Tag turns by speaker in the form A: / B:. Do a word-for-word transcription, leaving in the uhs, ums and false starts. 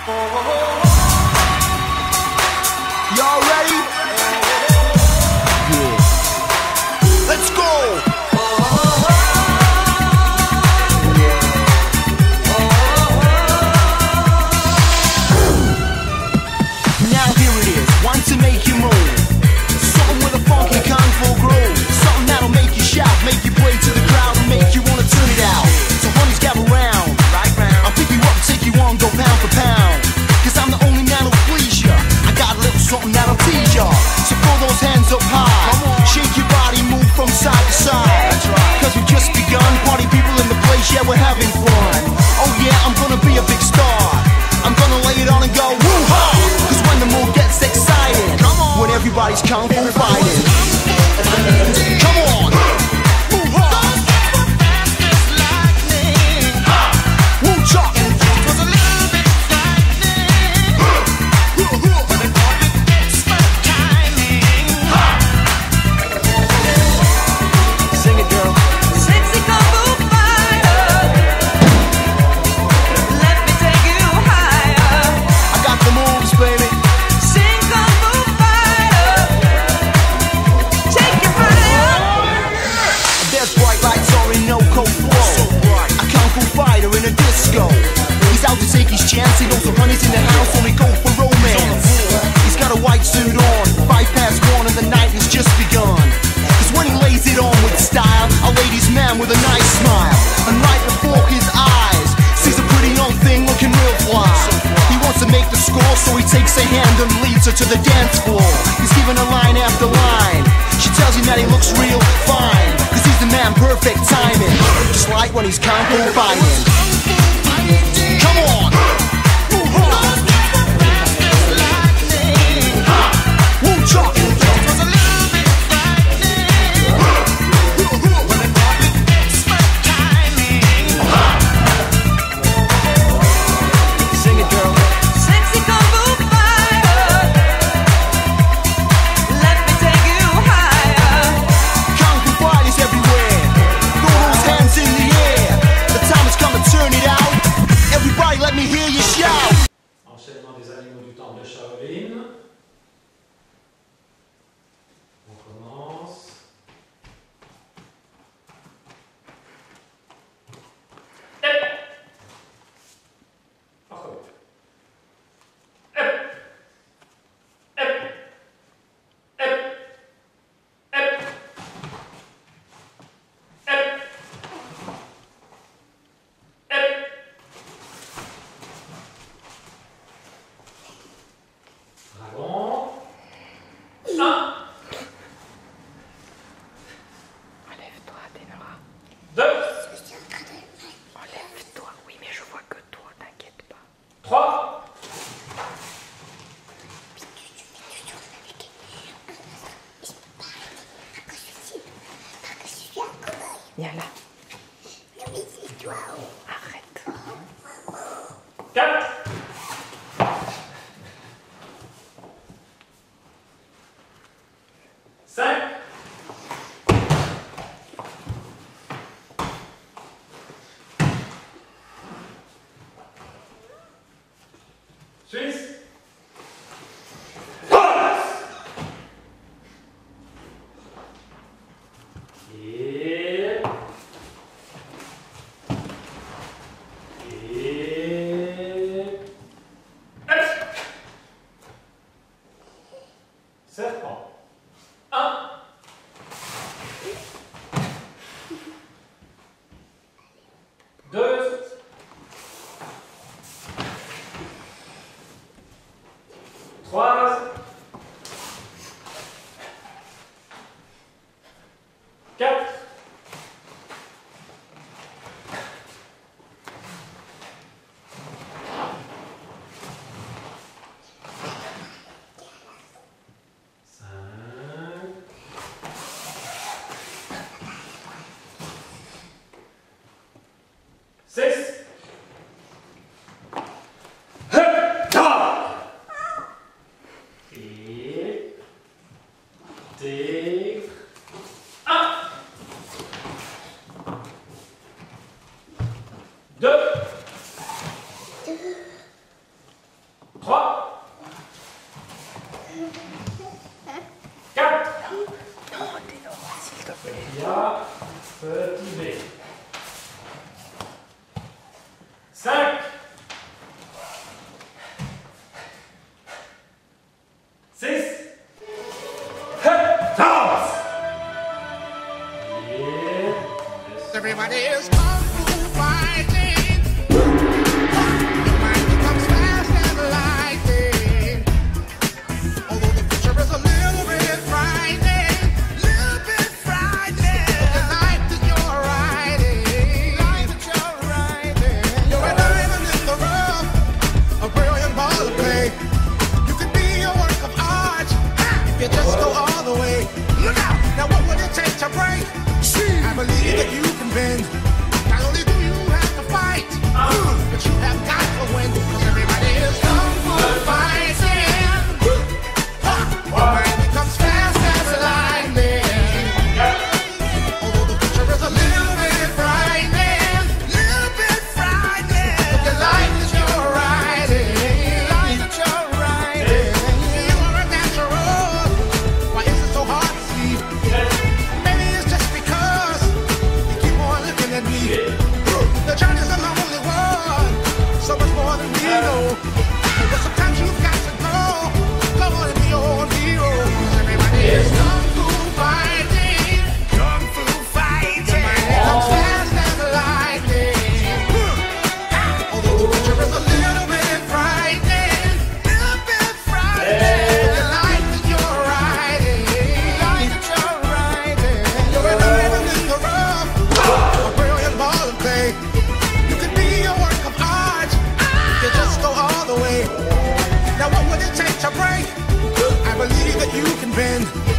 A: Y'all ready? Yeah. Let's go! Now here it is, one to make you move. Something with a funky kung fu groove. Something that'll make you shout, make you play to the crowd, and make you wanna turn it out. So honeys, gather round. I'll pick you up, take you on, go pound for pound. Cause I'm the only man who'll please ya. I got a little something that'll tease ya. So throw those hands up high. Shake your body, move from side to side. Cause we've just begun. Party people in the place, yeah, we're having fun. Oh yeah, I'm gonna be a big star. I'm gonna lay it on and go woo-ha. Cause when the mood gets excited, when everybody's kung fu fighting, come on. Chance, he knows the honey's in the house, only go for romance. He's got a white suit on, five past one and the night has just begun. Cause when he lays it on with style, a ladies' man with a nice smile. And right before his eyes, sees a pretty young thing looking real fly. He wants to make the score, so he takes her hand and leads her to the dance floor. He's giving her line after line. She tells him that he looks real fine, cause he's the man, perfect timing. Just like when he's kung fu fighting. Come on!
B: Enchaînement des animaux du temple de Shaolin. On commence.
C: Viens là. Arrête.
B: quatre. cinq. six. Serpent. un. deux.
D: know. But sometimes you've got to go, go and be your own hero. Everybody is kung fu fighting, kung fu fighting. Comes fast as lightning. Although the picture is a little bit frightening, little bit frightening. The life that you're riding, life that you're riding. You're a diamond in the rough, a brilliant ball of clay. You could be a work of art. You just go all the way. Now what would it take to break? I believe that you can bend.